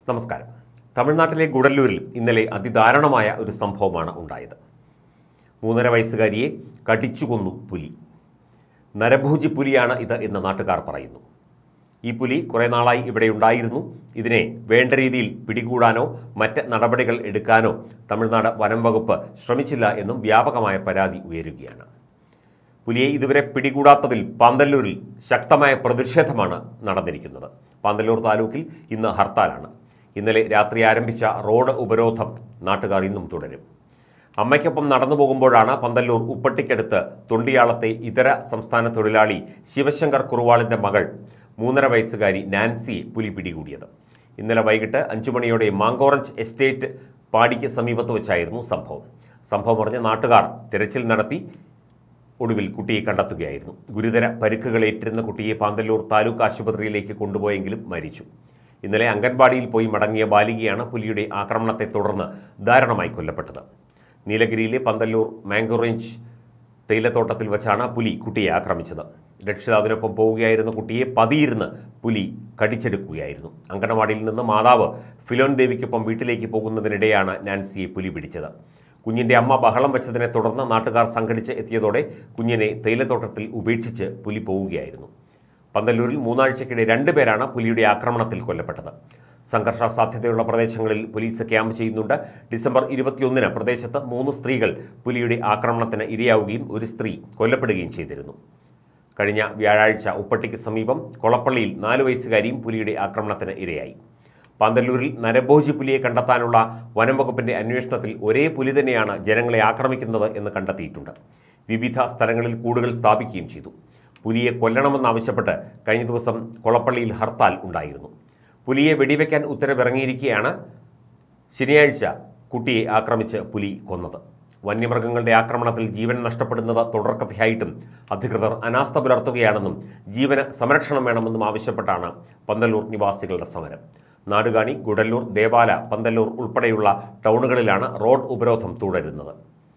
നമസ്കാരം. തമിഴ്നാട്ടിലെ ഗുഡല്ലൂരിൽ ഇന്നലെ അതിദാരുണമായ ഒരു സംഭവമാണ് ഉണ്ടായത്. 3.5 വയസ്സുകാരിയെ കടിച്ചുകൊന്നു പുലി. നരഭോജി പുലിയാണ് ഇത് എന്ന് നാട്ടുകാർ പറയുന്നു. ഈ പുലി കുറേ നാളായി ഇവിടെ ഉണ്ടായിരുന്നു. ഇതിനെ വേണ്ട രീതിയിൽ പിടികൂടാനോ മറ്റ് നടപടികൾ എടുക്കാനോ തമിഴ്നാട് വനം വകുപ്പ് ശ്രമിച്ചില്ല എന്നും വ്യാപകമായ പരാതി ഉയരുകയാണ്. പുലിയെ ഇതുവരെ പിടികൂടാത്തതിൽ പാന്തല്ലൂരിൽ ശക്തമായ പ്രതിഷേധമാണ് നടന്നിരിക്കുന്നത്. പാന്തല്ലൂർ താലൂക്കിൽ ഇന്ന് ഹർത്താലാണ്. ഇന്നലെ രാത്രി ആരംഭിച്ച റോഡ് ഉപരോധം നാട്ടുകാർ ഇന്നും തുടരും. അമ്മയ്ക്കൊപ്പം നടന്നു പോകുമ്പോഴാണ് പന്തല്ലൂർ ഉപ്പട്ടിക്കടുത്ത് തൊണ്ടിയാളത്തെ ഇതര സംസ്ഥാന തൊഴിലാളി ശിവശങ്കർ കുറുവാളിൻ്റെ മകൾ 3.5 വയസ്സുകാരി നാൻസിയെ പുലി പിടികൂടിയത്. ഇന്നലെ വൈകിട്ട് 5 മണിയോടെ മാങ്കോറഞ്ച് എസ്റ്റേറ്റ് പാടിക്ക് സമീപത്ത് വെച്ചായിരുന്നു സംഭവം അറിഞ്ഞ നാട്ടുകാർ തിരച്ചിൽ നടത്തി ഒടുവിൽ കുട്ടിയെ കണ്ടെത്തുകയായിരുന്നു. ഗുരുതര പരിക്കുകളേറ്റിരുന്ന കുട്ടിയെ പാന്തല്ലൂർ താലൂക്ക് ആശുപത്രിയിലേക്ക് കൊണ്ടുപോയെങ്കിലും മരിച്ചു. ഇന്നലെ അംഗൻവാടിയിൽ പോയി മടങ്ങിയ ബാലികയാണ് പുലിയുടെ ആക്രമണത്തെ തുടർന്ന് ദാരുണമായി കൊല്ലപ്പെട്ടത്. നീലഗിരിയിലെ പന്തല്ലൂർ മാങ്കോറഞ്ച് തേയിലത്തോട്ടത്തിൽ വെച്ചാണ് പുലി കുട്ടിയെ ആക്രമിച്ചത്. രക്ഷിതാവിനൊപ്പം പോവുകയായിരുന്ന കുട്ടിയെ പതിയിരുന്ന് പുലി കടിച്ചെടുക്കുകയായിരുന്നു. അംഗൻവാടിയിൽ നിന്ന് മാതാവ് ഫിലോൻ ദേവിക്കൊപ്പം വീട്ടിലേക്ക് പോകുന്നതിനിടെയാണ് നാൻസിയെ പുലി പിടിച്ചത്. കുഞ്ഞിൻ്റെ അമ്മ ബഹളം വെച്ചതിനെ തുടർന്ന് നാട്ടുകാർ സംഘടിച്ച് എത്തിയതോടെ കുഞ്ഞിനെ തേയിലത്തോട്ടത്തിൽ ഉപേക്ഷിച്ച് പുലി പോവുകയായിരുന്നു. പന്തല്ലൂരിൽ 3 ആഴ്ചക്കിടെ 2 പേരാണ് പുലിയുടെ ആക്രമണത്തിൽ കൊല്ലപ്പെട്ടത്. സംഘർഷ സാധ്യതയുള്ള പ്രദേശങ്ങളിൽ പോലീസ് ക്യാമ്പ് ചെയ്യുന്നുണ്ട്. ഡിസംബർ 21-ന് പ്രദേശത്ത് 3 സ്ത്രീകൾ പുലിയുടെ ആക്രമണത്തിന് ഇരയാവുകയും 1 സ്ത്രീ കൊല്ലപ്പെടുകയും ചെയ്തിരുന്നു. കഴിഞ്ഞ വ്യാഴാഴ്ച ഉപ്പട്ടിക്ക് സമീപം കൊളപ്പള്ളിയിൽ 4 വയസ്സുകാരിയും പുലിയുടെ ആക്രമണത്തിന് ഇരയായി. പാന്തല്ലൂരിൽ നരഭോജി പുലിയെ കണ്ടെത്താനുള്ള വനം വകുപ്പിൻ്റെ അന്വേഷണത്തിൽ ഒരേ പുലി തന്നെയാണ് ജനങ്ങളെ ആക്രമിക്കുന്നത് എന്ന് കണ്ടെത്തിയിട്ടുണ്ട്. വിവിധ സ്ഥലങ്ങളിൽ കൂടുകൾ സ്ഥാപിക്കുകയും ചെയ്തു. പുലിയെ കൊല്ലണമെന്നാവശ്യപ്പെട്ട് കഴിഞ്ഞ ദിവസം കൊളപ്പള്ളിയിൽ ഹർത്താൽ ഉണ്ടായിരുന്നു. പുലിയെ വെടിവെക്കാൻ ഉത്തരവിറങ്ങിയിരിക്കെയാണ് ശനിയാഴ്ച കുട്ടിയെ ആക്രമിച്ച് പുലി കൊന്നത്. വന്യമൃഗങ്ങളുടെ ആക്രമണത്തിൽ ജീവൻ നഷ്ടപ്പെടുന്നത് തുടർക്കഥയായിട്ടും അധികൃതർ അനാസ്ഥ പുലർത്തുകയാണെന്നും ജീവന് സംരക്ഷണം വേണമെന്നും ആവശ്യപ്പെട്ടാണ് പന്തല്ലൂർ നിവാസികളുടെ സമരം. നാടുകാണി, ഗുഡല്ലൂർ, ദേവാല, പന്തല്ലൂർ ഉൾപ്പെടെയുള്ള ടൗണുകളിലാണ് റോഡ് ഉപരോധം തുടരുന്നത്.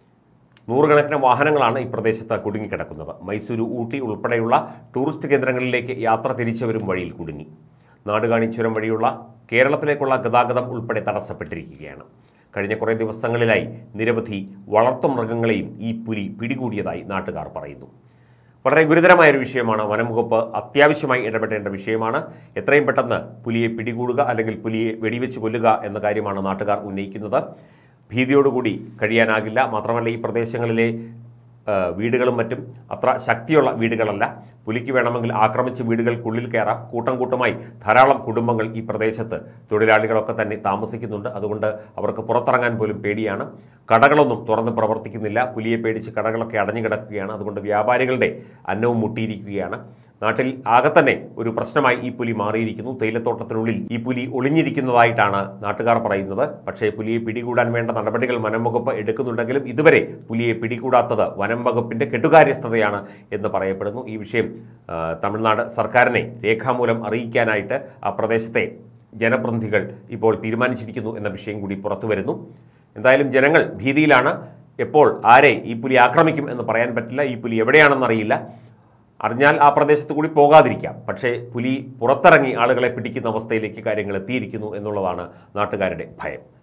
100 കണക്കിന് വാഹനങ്ങളാണ് ഈ പ്രദേശത്ത് കുടുങ്ങിക്കിടക്കുന്നത്. മൈസൂരു, ഊട്ടി ഉൾപ്പെടെയുള്ള ടൂറിസ്റ്റ് കേന്ദ്രങ്ങളിലേക്ക് യാത്ര തിരിച്ചവരും വഴിയിൽ കുടുങ്ങി. നാടുകാണി ചുരം വഴിയുള്ള കേരളത്തിലേക്കുള്ള ഗതാഗതം ഉൾപ്പെടെ തടസ്സപ്പെട്ടിരിക്കുകയാണ്. കഴിഞ്ഞ കുറേ ദിവസങ്ങളിലായി നിരവധി വളർത്തുമൃഗങ്ങളെയും ഈ പുലി പിടികൂടിയതായി നാട്ടുകാർ പറയുന്നു. വളരെ ഗുരുതരമായൊരു വിഷയമാണ്. വനംവകുപ്പ് അത്യാവശ്യമായി ഇടപെടേണ്ട വിഷയമാണ്. എത്രയും പെട്ടെന്ന് പുലിയെ പിടികൂടുക അല്ലെങ്കിൽ പുലിയെ വെടിവെച്ച് കൊല്ലുക എന്ന കാര്യമാണ് നാട്ടുകാർ ഉന്നയിക്കുന്നത്. ഭീതിയോടുകൂടി കഴിയാനാകില്ല. മാത്രമല്ല, ഈ പ്രദേശങ്ങളിലെ വീടുകളും മറ്റും അത്ര ശക്തിയുള്ള വീടുകളല്ല. പുലിക്ക് വേണമെങ്കിൽ ആക്രമിച്ച് വീടുകൾക്കുള്ളിൽ കയറാം. കൂട്ടം കൂട്ടമായി ധാരാളം കുടുംബങ്ങൾ ഈ പ്രദേശത്ത് തൊഴിലാളികളൊക്കെ തന്നെ താമസിക്കുന്നുണ്ട്. അതുകൊണ്ട് അവർക്ക് പുറത്തിറങ്ങാൻ പോലും പേടിയാണ്. കടകളൊന്നും തുറന്ന് പ്രവർത്തിക്കുന്നില്ല. പുലിയെ പേടിച്ച് കടകളൊക്കെ അടഞ്ഞു കിടക്കുകയാണ്. അതുകൊണ്ട് വ്യാപാരികളുടെ അന്നവും മുട്ടിയിരിക്കുകയാണ്. നാട്ടിൽ ആകെ തന്നെ ഒരു പ്രശ്നമായി ഈ പുലി മാറിയിരിക്കുന്നു. തേയിലത്തോട്ടത്തിനുള്ളിൽ ഈ പുലി ഒളിഞ്ഞിരിക്കുന്നതായിട്ടാണ് നാട്ടുകാർ പറയുന്നത്. പക്ഷേ പുലിയെ പിടികൂടാൻ വേണ്ട നടപടികൾ വനം വകുപ്പ് എടുക്കുന്നുണ്ടെങ്കിലും ഇതുവരെ പുലിയെ പിടികൂടാത്തത് വനം വകുപ്പിൻ്റെ കെട്ടുകാര്യസ്ഥതയാണ് എന്ന് പറയപ്പെടുന്നു. ഈ വിഷയം തമിഴ്നാട് സർക്കാരിനെ രേഖാമൂലം അറിയിക്കാനായിട്ട് ആ പ്രദേശത്തെ ജനപ്രതിനിധികൾ ഇപ്പോൾ തീരുമാനിച്ചിരിക്കുന്നു എന്ന വിഷയം കൂടി പുറത്തു വരുന്നു. എന്തായാലും ജനങ്ങൾ ഭീതിയിലാണ്. എപ്പോൾ ആരെ ഈ പുലി ആക്രമിക്കും എന്ന് പറയാൻ പറ്റില്ല. ഈ പുലി എവിടെയാണെന്നറിയില്ല. അറിഞ്ഞാൽ ആ പ്രദേശത്ത് കൂടി പോകാതിരിക്കാം. പക്ഷേ പുലി പുറത്തിറങ്ങി ആളുകളെ പിടിക്കുന്ന അവസ്ഥയിലേക്ക് കാര്യങ്ങൾ എത്തിയിരിക്കുന്നു എന്നുള്ളതാണ് നാട്ടുകാരുടെ ഭയം.